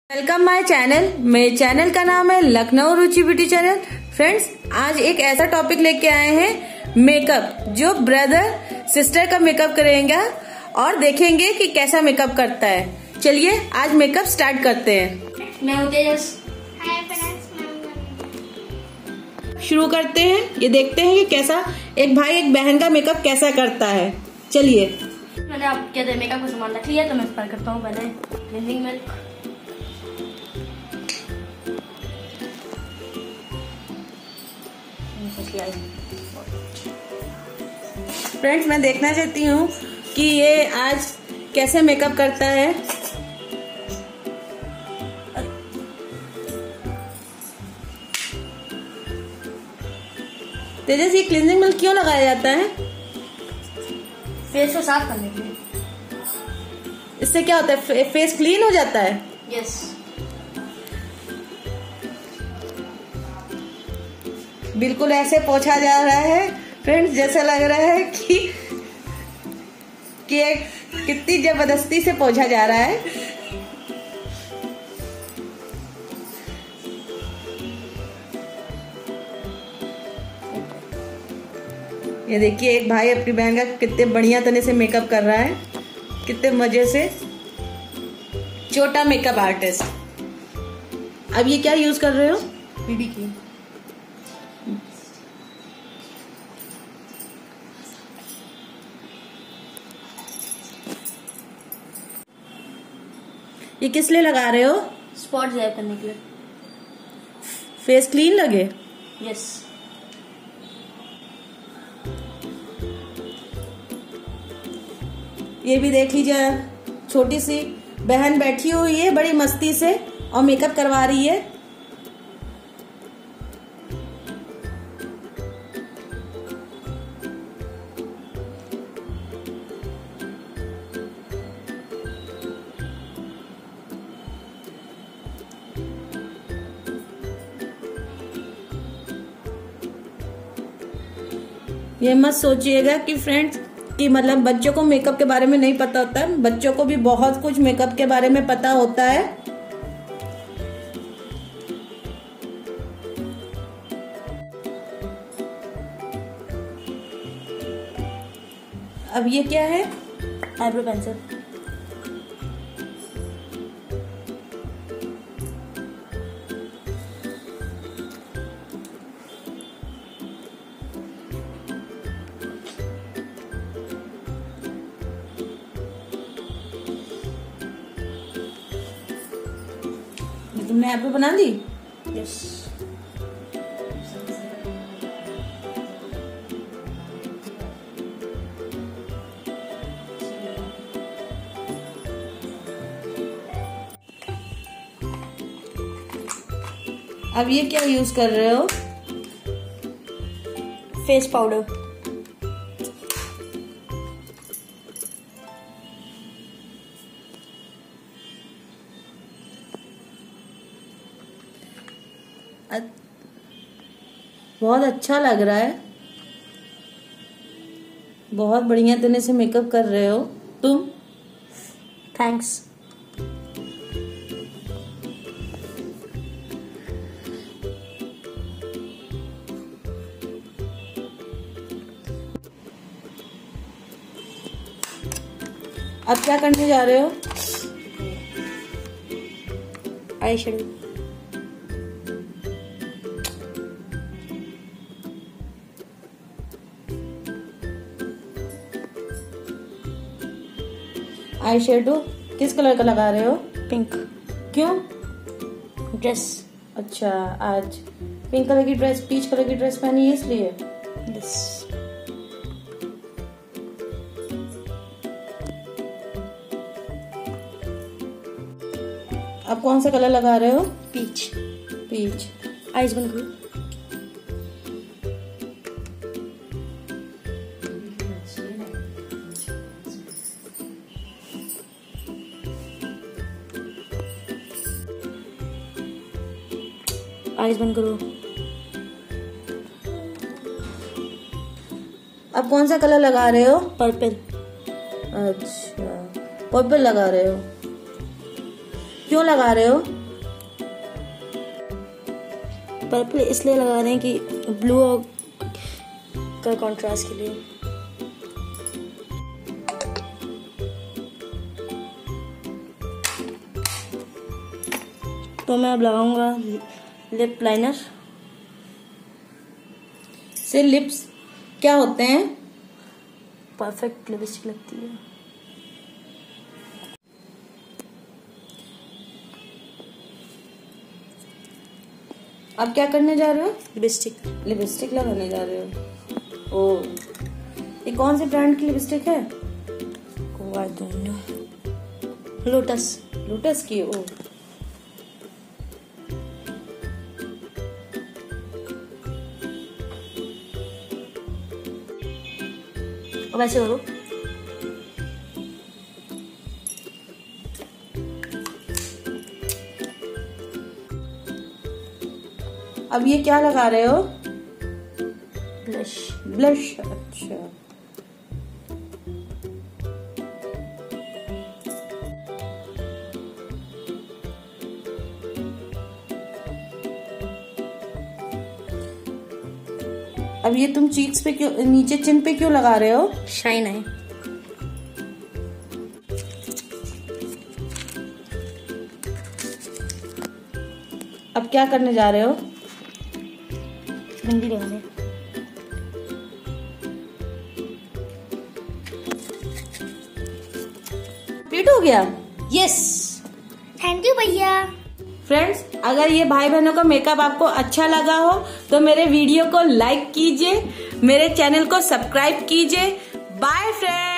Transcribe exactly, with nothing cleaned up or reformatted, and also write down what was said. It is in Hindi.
Welcome my channel. मेरे चैनल का नाम है Lucknow Ruchi beauty channel. Friends, आज एक ऐसा टॉपिक लेके आए हैं, मेकअप, जो ब्रदर सिस्टर का मेकअप करेंगे और देखेंगे कि कैसा मेकअप करता है। चलिए आज मेकअप स्टार्ट करते हैं। मैं हूं तेजस। शुरू करते हैं। ये देखते हैं कि कैसा एक भाई एक बहन का मेकअप कैसा करता है। चलिए, मैंने आपके लिए मेकअप का सामान रख लिया तो मैं स्टार्ट करता हूँ। पहले क्लींजिंग मिल्क, फ्रेंड्स मैं देखना चाहती हूँ कि ये आज कैसे मेकअप करता है। तेजस, ये क्लींजिंग मिल्क क्यों लगाया जाता है? फेस को साफ करने के लिए। इससे क्या होता है? फेस क्लीन हो जाता है। यस। बिल्कुल ऐसे पोंछा जा रहा है फ्रेंड्स, जैसा लग रहा है कि कि एक कितनी जबरदस्ती से पोंछा जा रहा है। ये देखिए, एक भाई अपनी बहन का कितने बढ़िया तरह से मेकअप कर रहा है, कितने मजे से। छोटा मेकअप आर्टिस्ट। अब ये क्या यूज कर रहे हो? BB cream. ये किस लिए लगा रहे हो? स्पॉट गायब करने के लिए। फेस क्लीन लगे। यस। ये भी देख लीजिए, छोटी सी बहन बैठी हुई है बड़ी मस्ती से और मेकअप करवा रही है। ये मत सोचिएगा कि फ्रेंड्स कि मतलब बच्चों को मेकअप के बारे में नहीं पता होता है। बच्चों को भी बहुत कुछ मेकअप के बारे में पता होता है। अब ये क्या है? Eyebrow pencil. तुमने आईब्रो बना दी? यस। अब ये क्या यूज कर रहे हो? Face powder. बहुत अच्छा लग रहा है। बहुत बढ़िया तरह से मेकअप कर रहे हो तुम। थैंक्स। अब क्या करने जा रहे हो? Eye shadow. आई शेडो किस कलर का लगा रहे हो? पिंक। क्यों? ड्रेस। अच्छा, आज पिंक कलर की ड्रेस, पीच कलर की ड्रेस पहनी है इसलिए। यस। अब कौन सा कलर लगा रहे हो? पीच। पीच। आइज बंद करो। आइज बंद करो। अब कौन सा कलर लगा रहे हो? पर्पल। अच्छा, पर्पल लगा रहे हो। क्यों लगा रहे हो? पर्पल इसलिए लगा रहे हैं कि ब्लू का कंट्रास्ट के लिए। तो मैं अब लगाऊंगा लिप लाइनर। से लिप्स क्या होते हैं? परफेक्ट लिपस्टिक लगती है। अब क्या करने जा रहे हो? लिपस्टिक लिपस्टिक लगाने जा रहे हो। ओ, ये कौन से ब्रांड की लिपस्टिक है? लोटस लोटस की। ओ, अब ऐसे करो। अब ये क्या लगा रहे हो? ब्लश। ब्लश, अच्छा। अब ये तुम चीक्स पे क्यों, नीचे चिन पे क्यों लगा रहे हो? शाइन है। अब क्या करने जा रहे हो? बिंदी लगाने। कंप्लीट हो गया? यस, थैंक यू भैया। फ्रेंड्स, अगर ये भाई बहनों का मेकअप आपको अच्छा लगा हो तो मेरे वीडियो को लाइक कीजिए, मेरे चैनल को सब्सक्राइब कीजिए। Bye friends.